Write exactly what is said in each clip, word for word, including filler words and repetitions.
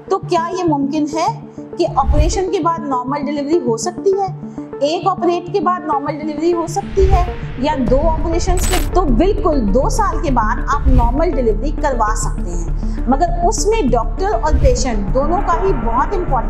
तो क्या ये मुमकिन है कि ऑपरेशन के बाद नॉर्मल डिलीवरी हो सकती है? एक ऑपरेट के बाद नॉर्मल डिलीवरी हो सकती है या दो ऑपरेशन के? तो बिल्कुल दो साल के बाद आप नॉर्मल डिलीवरी करवा सकते हैं, मगर उसमें डॉक्टर और पेशेंट दोनों का ही बहुत इंपॉर्टेंट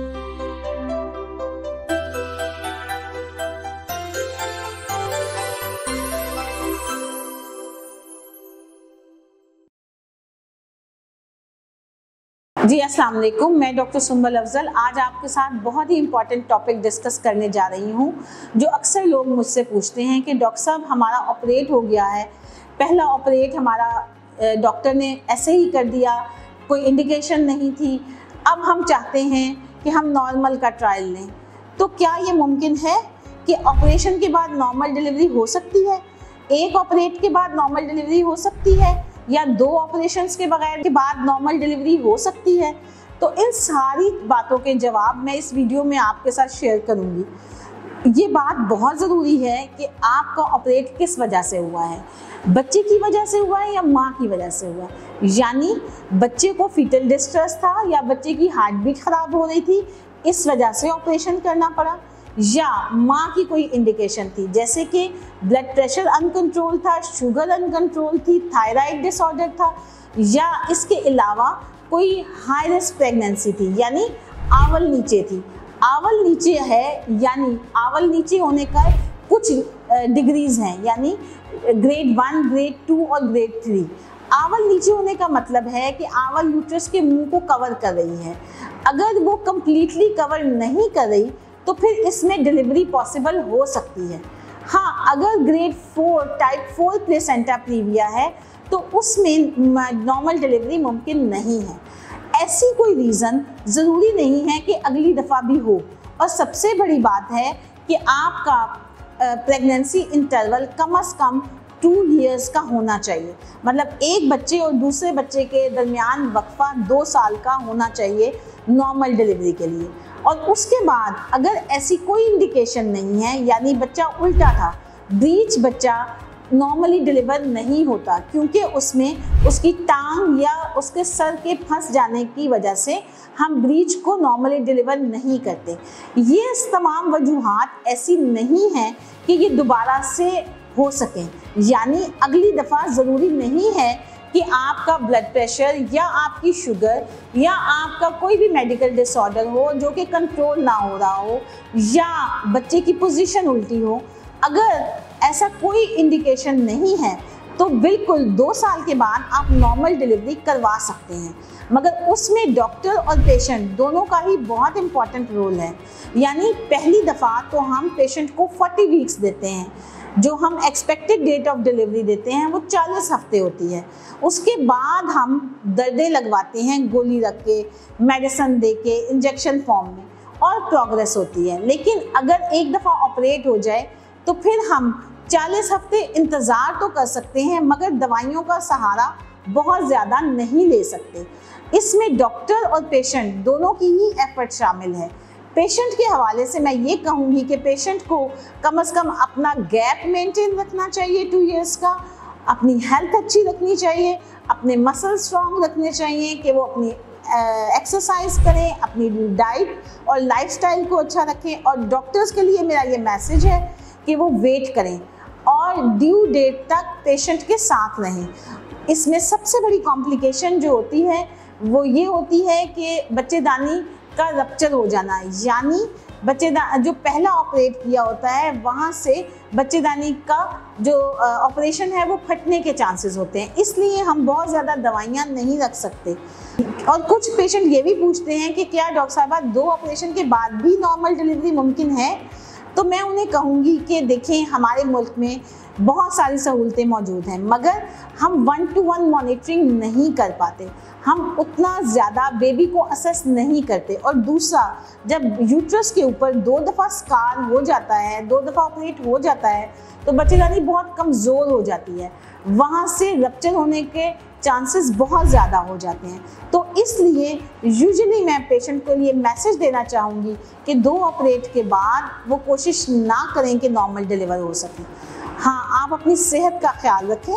जी अस्सलाम वालेकुम, मैं डॉक्टर सुंबल अफजल आज आपके साथ बहुत ही इम्पॉर्टेंट टॉपिक डिस्कस करने जा रही हूँ। जो अक्सर लोग मुझसे पूछते हैं कि डॉक्टर साहब हमारा ऑपरेट हो गया है, पहला ऑपरेट हमारा डॉक्टर ने ऐसे ही कर दिया, कोई इंडिकेशन नहीं थी, अब हम चाहते हैं कि हम नॉर्मल का ट्रायल लें, तो क्या ये मुमकिन है कि ऑपरेशन के बाद नॉर्मल डिलीवरी हो सकती है? एक ऑपरेट के बाद नॉर्मल डिलीवरी हो सकती है या दो ऑपरेशंस के बगैर के बाद नॉर्मल डिलीवरी हो सकती है? तो इन सारी बातों के जवाब मैं इस वीडियो में आपके साथ शेयर करूंगी। ये बात बहुत ज़रूरी है कि आपका ऑपरेट किस वजह से हुआ है, बच्चे की वजह से हुआ है या माँ की वजह से हुआ है, यानी बच्चे को फीटल डिस्ट्रेस था या बच्चे की हार्ट बीट खराब हो रही थी इस वजह से ऑपरेशन करना पड़ा, या माँ की कोई इंडिकेशन थी जैसे कि ब्लड प्रेशर अनकंट्रोल था, शुगर अनकंट्रोल थी, थायराइड डिसऑर्डर था, या इसके अलावा कोई हाई रिस्क प्रेगनेंसी थी यानी आवल नीचे थी। आवल नीचे है यानी आवल नीचे होने का कुछ डिग्रीज हैं, यानी ग्रेड वन, ग्रेड टू और ग्रेड थ्री। आवल नीचे होने का मतलब है कि आवल यूट्रस के मुंह को कवर कर रही है। अगर वो कंप्लीटली कवर नहीं कर रही तो फिर इसमें डिलीवरी पॉसिबल हो सकती है। हाँ, अगर grade four type four placenta previa है तो उसमें नॉर्मल डिलीवरी मुमकिन नहीं है। ऐसी कोई रीज़न ज़रूरी नहीं है कि अगली दफ़ा भी हो, और सबसे बड़ी बात है कि आपका प्रेगनेंसी इंटरवल कम अज़ कम टू इयर्स का होना चाहिए, मतलब एक बच्चे और दूसरे बच्चे के दरमियान वक्फा दो साल का होना चाहिए नॉर्मल डिलीवरी के लिए। और उसके बाद अगर ऐसी कोई इंडिकेशन नहीं है, यानी बच्चा उल्टा था, ब्रीच बच्चा नॉर्मली डिलीवर नहीं होता क्योंकि उसमें उसकी टांग या उसके सर के फंस जाने की वजह से हम ब्रीच को नॉर्मली डिलीवर नहीं करते। ये तमाम वजूहात ऐसी नहीं हैं कि ये दोबारा से हो सकें, यानी अगली दफ़ा ज़रूरी नहीं है कि आपका ब्लड प्रेशर या आपकी शुगर या आपका कोई भी मेडिकल डिसऑर्डर हो जो कि कंट्रोल ना हो रहा हो या बच्चे की पोजीशन उल्टी हो। अगर ऐसा कोई इंडिकेशन नहीं है तो बिल्कुल दो साल के बाद आप नॉर्मल डिलीवरी करवा सकते हैं, मगर उसमें डॉक्टर और पेशेंट दोनों का ही बहुत इम्पॉर्टेंट रोल है। यानी पहली दफ़ा तो हम पेशेंट को चालीस वीक्स देते हैं, जो हम एक्सपेक्टेड डेट ऑफ डिलीवरी देते हैं वो चालीस हफ्ते होती है। उसके बाद हम दर्दें लगवाते हैं गोली रख के, मेडिसिन दे के, इंजेक्शन फॉर्म में, और प्रोग्रेस होती है। लेकिन अगर एक दफ़ा ऑपरेट हो जाए तो फिर हम चालीस हफ्ते इंतज़ार तो कर सकते हैं, मगर दवाइयों का सहारा बहुत ज़्यादा नहीं ले सकते। इसमें डॉक्टर और पेशेंट दोनों की ही एफर्ट शामिल है। पेशेंट के हवाले से मैं ये कहूँगी कि पेशेंट को कम से कम अपना गैप मेंटेन रखना चाहिए टू इयर्स का, अपनी हेल्थ अच्छी रखनी चाहिए, अपने मसल स्ट्रॉन्ग रखने चाहिए कि वो अपनी एक्सरसाइज करें, अपनी डाइट और लाइफस्टाइल को अच्छा रखें। और डॉक्टर्स के लिए मेरा ये मैसेज है कि वो वेट करें और ड्यू डेट तक पेशेंट के साथ रहें। इसमें सबसे बड़ी कॉम्प्लिकेशन जो होती है वो ये होती है कि बच्चेदानी का रप्चर हो जाना है, यानी बच्चेदा जो पहला ऑपरेट किया होता है वहाँ से बच्चेदानी का जो ऑपरेशन है वो फटने के चांसेस होते हैं, इसलिए हम बहुत ज़्यादा दवाइयाँ नहीं रख सकते। और कुछ पेशेंट ये भी पूछते हैं कि क्या डॉक्टर साहबा दो ऑपरेशन के बाद भी नॉर्मल डिलीवरी मुमकिन है? तो मैं उन्हें कहूँगी कि देखें, हमारे मुल्क में बहुत सारी सहूलतें मौजूद हैं, मगर हम वन टू वन मॉनिटरिंग नहीं कर पाते, हम उतना ज़्यादा बेबी को असेस नहीं करते। और दूसरा, जब यूट्रस के ऊपर दो दफ़ा स्कार हो जाता है, दो दफ़ा ऑपरेट हो जाता है, तो बच्चेदानी बहुत कमज़ोर हो जाती है, वहाँ से रप्चर होने के चांसेस बहुत ज़्यादा हो जाते हैं। तो इसलिए यूजुअली मैं पेशेंट के लिए मैसेज देना चाहूँगी कि दो ऑपरेट के बाद वो कोशिश ना करें कि नॉर्मल डिलीवर हो सके। हाँ, आप अपनी सेहत का ख्याल रखें,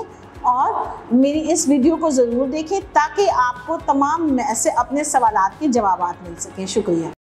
और मेरी इस वीडियो को ज़रूर देखें ताकि आपको तमाम ऐसे अपने सवालात के जवाब मिल सकें। शुक्रिया।